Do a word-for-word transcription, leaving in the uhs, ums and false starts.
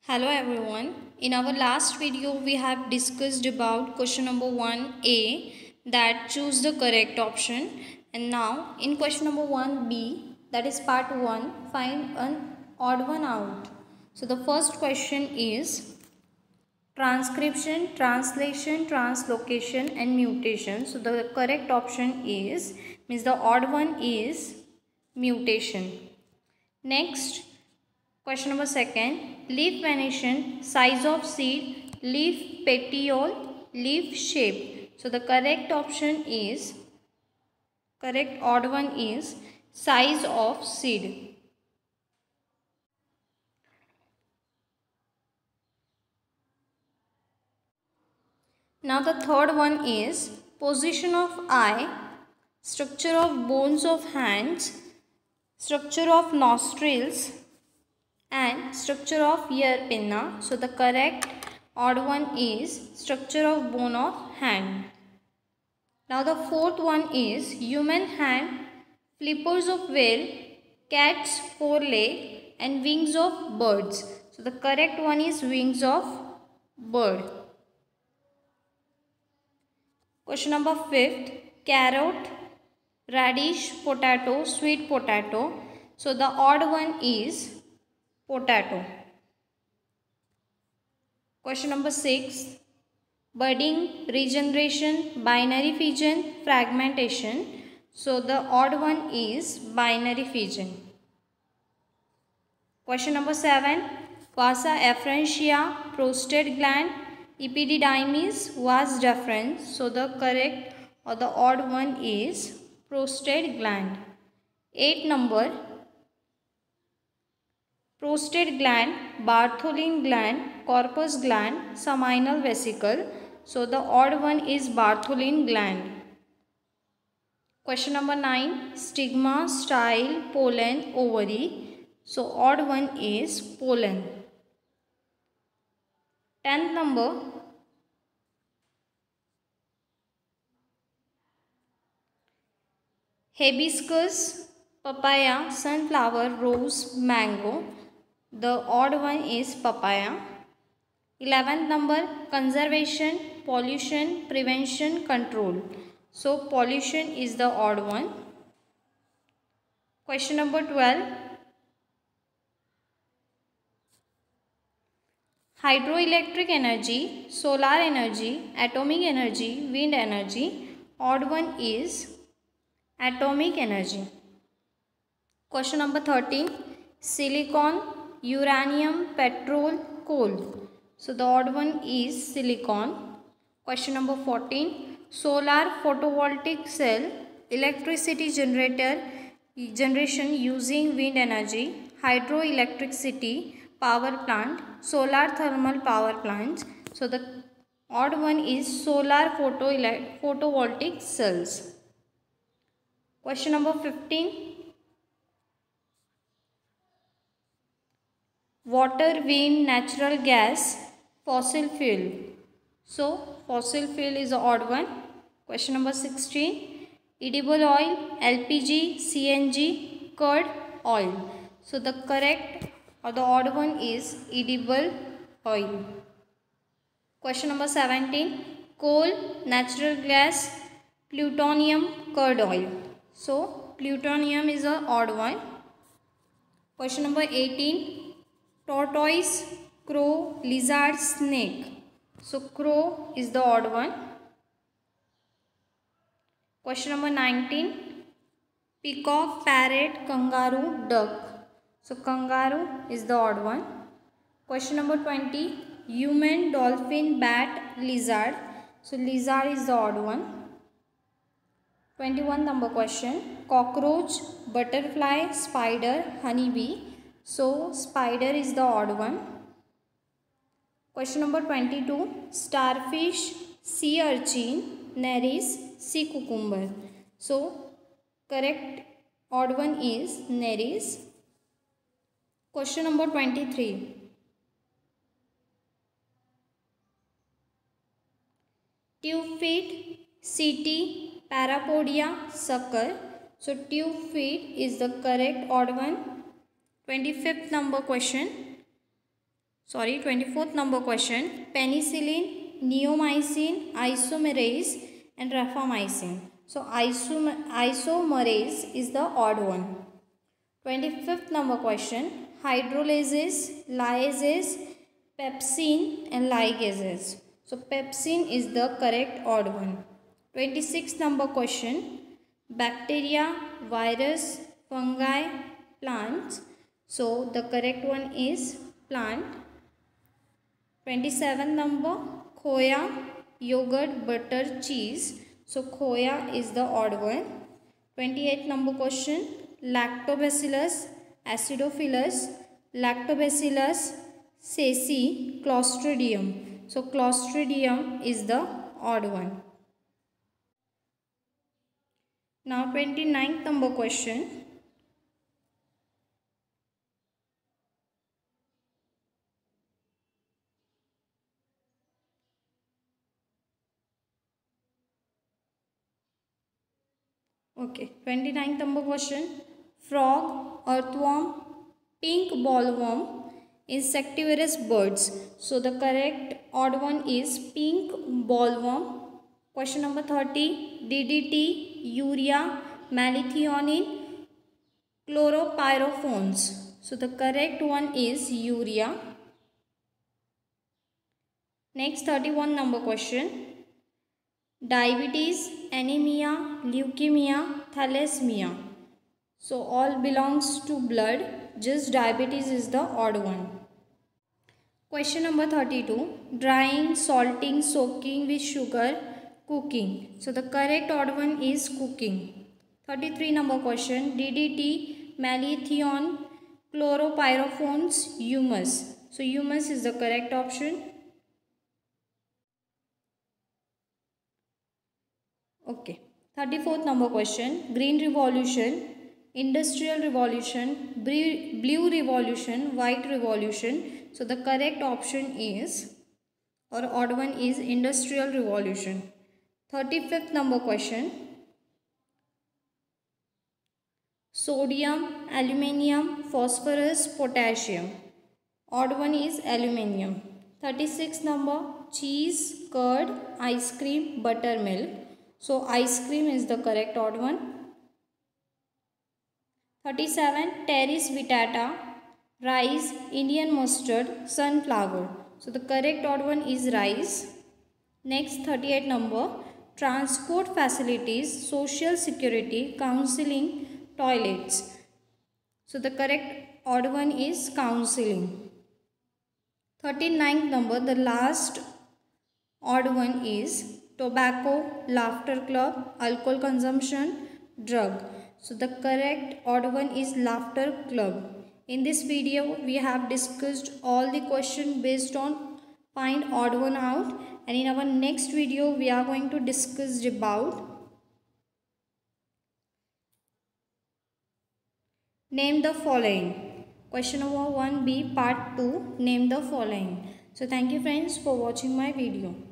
Hello everyone. In our last video we have discussed about question number one A, that choose the correct option, and now in question number one B, that is part one, find an odd one out. So the first question is transcription, translation, translocation and mutation. So the correct option is, means the odd one is mutation. Next, question number second, leaf venation, size of seed, leaf petiole, leaf shape. So the correct option is, correct odd one is size of seed. Now the third one is position of eye, structure of bones of hands, structure of nostrils and structure of ear pinna. So the correct odd one is structure of bone of hand. Now the fourth one is human hand, flippers of whale, cat's foreleg and wings of birds. So the correct one is wings of bird. Question number fifth, carrot, radish, potato, sweet potato. So the odd one is potato. Question number six, budding, regeneration, binary fission, fragmentation. So the odd one is binary fission. Question number seven, vasa efferentia, prostate gland, epididymis, vas deferens. So the correct or the odd one is prostate gland. Eight number, prostate gland, Bartholin gland, corpus gland, seminal vesicle. So the odd one is Bartholin gland. Question number nine, stigma, style, pollen, ovary. So odd one is pollen. Tenth number, hibiscus, papaya, sunflower, rose, mango. The odd one is papaya. Eleventh number, conservation, pollution, prevention, control. So pollution is the odd one. Question number twelve, hydroelectric energy, solar energy, atomic energy, wind energy. Odd one is atomic energy. Question number thirteen, silicon, uranium, petrol, coal. So the odd one is silicon. Question number fourteen, solar photovoltaic cell, electricity generator, generation using wind energy, hydroelectricity, power plant, solar thermal power plants. So the odd one is solar photo photovoltaic cells. Question number fifteen, water, wind, natural gas, fossil fuel. So fossil fuel is the odd one. Question number sixteen, edible oil, L P G, C N G, curd, oil. So the correct or the odd one is edible oil. Question number seventeen, coal, natural gas, plutonium, curd oil. So plutonium is the odd one. Question number eighteen, tortoise, crow, lizard, snake. So crow is the odd one. Question number nineteen, peacock, parrot, kangaroo, duck. So kangaroo is the odd one. Question number twenty, human, dolphin, bat, lizard. So lizard is the odd one. twenty-one number question, cockroach, butterfly, spider, honeybee. So spider is the odd one. Question number twenty-two, starfish, sea urchin, nereis, sea cucumber. So correct odd one is nereis. Question number twenty-three, tube feet, ceti, parapodia, sucker. So tube feet is the correct odd one. twenty-fifth number question, sorry, twenty-fourth number question, penicillin, neomycin, isomerase and rapamycin. So isom isomerase is the odd one. twenty-fifth number question, hydrolases, lyases, pepsin and ligases. So pepsin is the correct odd one. twenty-sixth number question, bacteria, virus, fungi, plants. So the correct one is plant. twenty-seventh number, khoya, yogurt, butter, cheese. So khoya is the odd one. twenty-eighth number question, lactobacillus, acidophilus, lactobacillus cereus, clostridium. So clostridium is the odd one. Now twenty-ninth number question, okay, twenty-ninth number question, frog, earthworm, pink bollworm, insectivorous birds. So the correct odd one is pink bollworm. Question number thirty, D D T, urea, malathion, chloropyrophones. So the correct one is urea. Next thirty-one number question, diabetes, anemia, leukemia, thalassemia. So all belongs to blood, just diabetes is the odd one. Question number thirty-two, drying, salting, soaking with sugar, cooking. So the correct odd one is cooking. thirty-three number question, D D T, malathion, chloropyrophones, humus. So humus is the correct option. Okay. thirty-fourth number question, green revolution, industrial revolution, blue revolution, white revolution. So the correct option is, or odd one is, industrial revolution. thirty-fifth number question, sodium, aluminium, phosphorus, potassium. Odd one is aluminium. thirty-sixth number, cheese, curd, ice cream, buttermilk. So ice cream is the correct odd one. thirty-seven, teres vitata, rice, Indian mustard, sunflower. So the correct odd one is rice. Next thirty-eight number, transport facilities, social security, counseling, toilets. So the correct odd one is counseling. thirty-ninth number, the last odd one is tobacco, laughter club, alcohol consumption, drug. So the correct odd one is laughter club. In this video we have discussed all the questions based on find odd one out, and in our next video we are going to discuss about name the following. Question number one B part two, name the following. So thank you friends for watching my video.